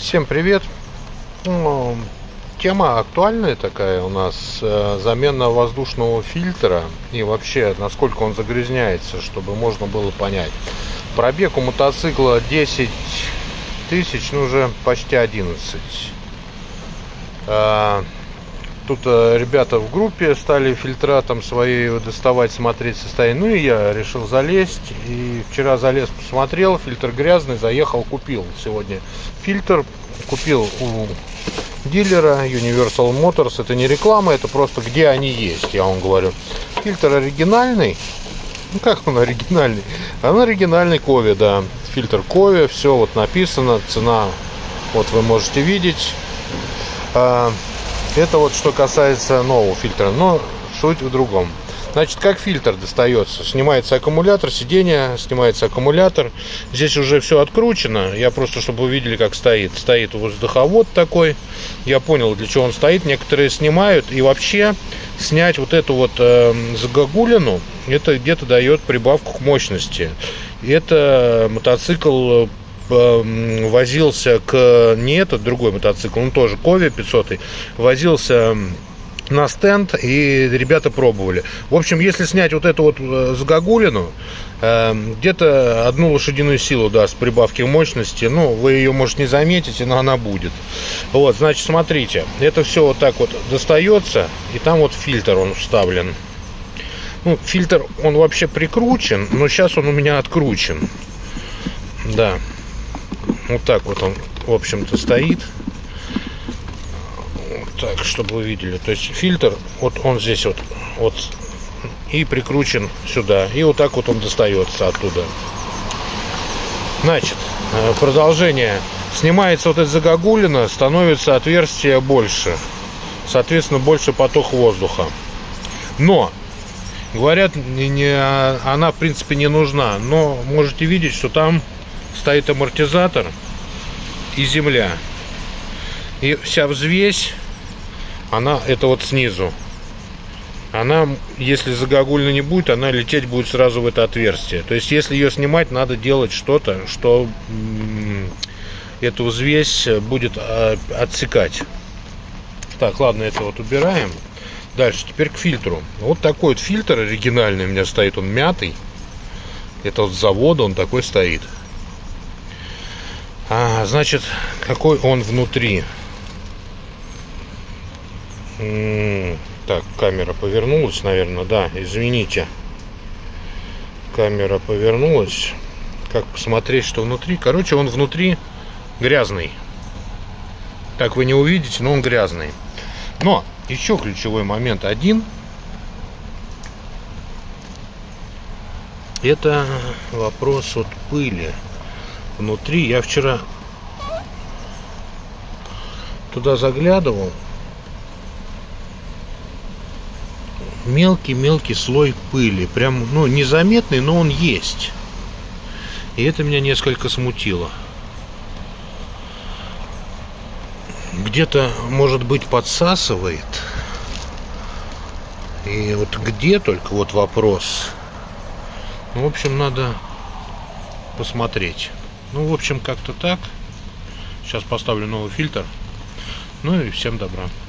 Всем привет! Тема актуальная такая у нас, замена воздушного фильтра и вообще насколько он загрязняется, чтобы можно было понять. Пробег у мотоцикла 10 тысяч, ну уже почти 11. Тут ребята в группе стали фильтра там свои доставать, смотреть состояние. Ну и я решил залезть. И вчера залез, посмотрел, фильтр грязный, заехал, купил сегодня фильтр. Купил у дилера Universal Motors. Это не реклама, это просто где они есть, я вам говорю. Фильтр оригинальный. Ну как он оригинальный? Он оригинальный Кове, да. Фильтр Кове, все вот написано, цена вот вы можете видеть. Это вот что касается нового фильтра, но суть в другом. Значит, как фильтр достается? Снимается аккумулятор, сиденье, снимается аккумулятор. Здесь уже все откручено. Я просто, чтобы вы видели, как стоит. Стоит воздуховод такой. Я понял, для чего он стоит. Некоторые снимают. И вообще снять вот эту вот загогулину, это где-то дает прибавку к мощности. Это мотоцикл возился не этот, другой мотоцикл, он тоже Кове 500, возился на стенд, и ребята пробовали. В общем, если снять вот эту вот загогулину, где-то 1 лошадиную силу даст прибавки мощности. Ну, вы ее, может, не заметите, но она будет. Вот, значит, смотрите, это все вот так вот достается, и там вот фильтр он вставлен. Ну, фильтр, он вообще прикручен, но сейчас он у меня откручен. Да. Вот так вот он, в общем-то, стоит. Вот так, чтобы вы видели. То есть фильтр, вот он здесь вот и прикручен сюда. И вот так вот он достается оттуда. Значит, продолжение. Снимается вот эта загогулина, становится отверстие больше. Соответственно, больше поток воздуха. Но, говорят, она, в принципе, не нужна. Но можете видеть, что там стоит амортизатор и земля. И вся взвесь, она, это вот снизу. Она, если загогулина не будет, она лететь будет сразу в это отверстие. То есть, если ее снимать, надо делать что-то, что эту взвесь будет отсекать. Так, ладно, это вот убираем. Дальше, теперь к фильтру. Вот такой вот фильтр оригинальный у меня стоит, он мятый. Это вот с завода он такой стоит. Значит, какой он внутри. Так, камера повернулась, наверное, да, извините. Камера повернулась. Как посмотреть, что внутри? Короче, он внутри грязный. Так вы не увидите, но он грязный. Но еще ключевой момент один. Это вопрос от пыли. Внутри я вчера туда заглядывал. Мелкий-мелкий слой пыли. Прям, ну, незаметный, но он есть. И это меня несколько смутило. Где-то, может быть, подсасывает. И вот где только вот вопрос. Ну, в общем, надо посмотреть. Ну, в общем, как-то так. Сейчас поставлю новый фильтр. Ну и всем добра.